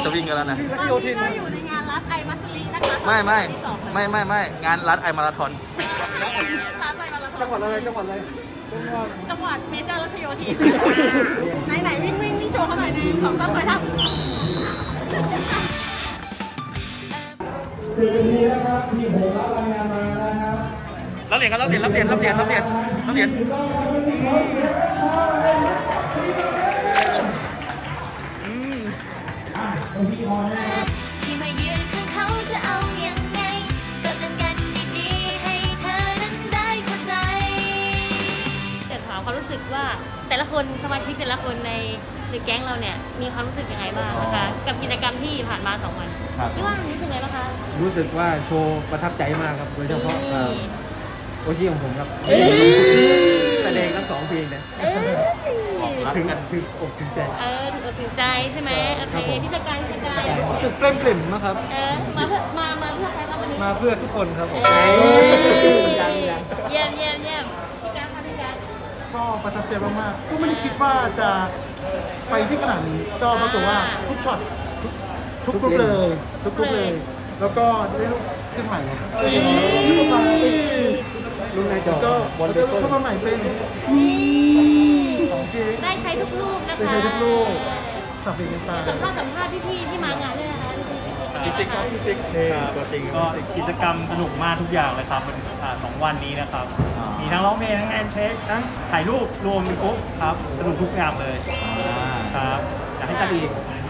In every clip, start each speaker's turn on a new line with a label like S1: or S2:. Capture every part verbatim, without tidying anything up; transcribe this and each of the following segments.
S1: จะวิ่งกันแล้วนะ
S2: ตอนนี้ก็อยู่ในงานรัสไอมัสลีนะคะ
S1: ไม่ไม่ไม่ไม่ไม่งานรัสไอมาราธอน
S2: รัสไอมาราธอน
S3: จังหวัดอะไรจังหวัดอะไร
S2: จังหวัดเมเจอร์รัชโยธินไหนไหนวิ่งวิ่งวิ่งโชว์เขาหน่อยดิสองตั้งใจทำ
S3: สิบนาทีนะครับมีผมรับรายงานมานะครับ
S1: รับเหรียญครับรับเหรียญรับเหรียญรับเหรียญรับเหรียญรับเหรียญ
S4: ที่มายืนข้างเขาจะเอายังไงก็เตือนกันดีๆให้เธอนั้นได้เข้าใจแต่ถามความรู้สึกว่าแต่ละคนสมาชิกแต่ละคนในในแก๊งเราเนี่ยมีความรู้สึกยังไงบ้างนะคะกับกิจกรรมที่ผ่านมาสองวันพี่ว่ารู้สึกไงบ้างคะ
S3: รู้สึกว่าโชว์ประทับใจมากครับโดยเฉพาะโอชิของผมครับแสดงทั้งสองเพลงนะถึงถึงอกถึงใจ
S4: เออถึงอกถึงใจใช่ไหมโอเคพี่สกายพี่สกาย
S3: รู้สึกเปล่มปริ่มนะครับ
S4: เออมาเพื่อมามาเพื่อใครครับวันนี้
S3: มาเพื่อทุกคนครับผม
S4: เยี่ยมเยี่ยมเยี่ยมพี่การค่ะพี่การ
S5: ก็ประทับใจมากๆก็ไม่ได้คิดว่าจะไปที่ขนาดนี้ก็ปรากฏว่าทุกช็อตทุกกรุ๊ปเลยทุกกรุ๊ปเลยแล้วก็ได้ลูกขึ้นใหม่
S3: รุ่นในจอ
S5: ก็บอลเดอร์เข้ามาใหม่เป็น
S4: ได้ใช้ทุกลูกนะคะ
S5: ได้ใช้ทุกลูกสับเป็นกันไป
S4: สัมภาษณ์สัมภาษณ์พี่ๆที่มางานด้วยนะคะ
S1: พี่ติ๊กครับพี่ติ๊กตัวจริง
S6: ก็กิจกรรมสนุกมากทุกอย่างเลยครับสองวันนี้นะครับมีทั้งร้องเพลงทั้งงานเช็คทั้งถ่ายรูปรวมเป็นกรุ๊ปครับสนุกทุกอย่างเลยครับอยากให้จัดอีก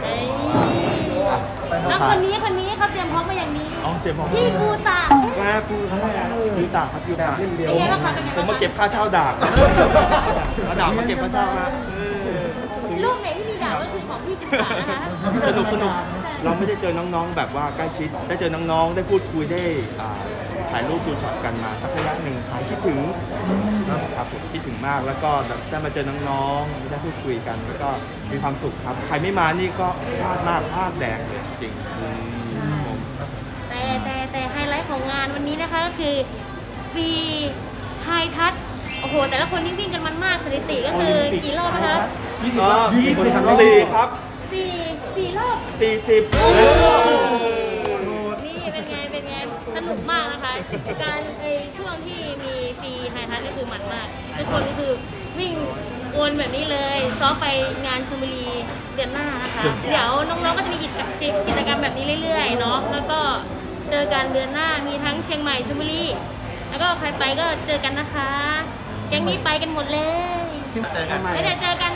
S4: แล้วคนนี้คนนี้เขาเตรียมพร้อมมาอย่างนี้พี่กูตา
S1: แม่กูกูตาครับกูตา
S4: เป็นไงบ้างคะเป็นไงบ้าง
S1: ผมมาเก็บค่าเช่าดาบเอาดาบมาเก็บค่าเช่าฮะ
S4: รูปไหนที่มีดาบก็คือของพี่กูตานะคะ
S1: สนุกสนุกเราไม่ได้เจอน้องๆแบบว่าใกล้ชิดได้เจอน้องๆได้พูดคุยได้ถ่ายรูปดูช็อตกันมาสักระยะหนึ่งหายคิดถึงครับผมคิดถึงมากแล้วก็ได้มาเจอน้องๆได้พูดคุยกันแล้วก็มีความสุขครับใครไม่มานี่ก็พลาดมากพลาดแดงเลยจริง
S4: แต่แต่แต่ไฮไลท์ของงานวันนี้นะคะก็คือฟรีไฮทัชโอ้โหแต่ละคนนี่วิ่งกันมันมากสถิติก็คือกี่รอบนะคะ
S1: ยี่สิบยี่สิบสี่ครับ
S4: สี่สี่รอบ
S1: สี่สิบ
S4: นี่เป็นไงเป็นไงสนุกมากนะคะการไอช่วงที่มีฟรีไฮทัชก็คือมันมากทุกคนก็คือวิ่งวนแบบนี้เลยซ้อมไปงานชลบุรีเดือนหน้านะคะเดี๋ยวน้องๆก็จะมีกิจกิจกรรมแบบนี้เรื่อยๆเนาะแล้วก็เจอกันเดือนหน้ามีทั้งเชียงใหม่ชลบุรีแล้วก็ใครไปก็เจอกันนะคะแก๊งนี้ไปกันหมดเลยไม่ได้เจอกัน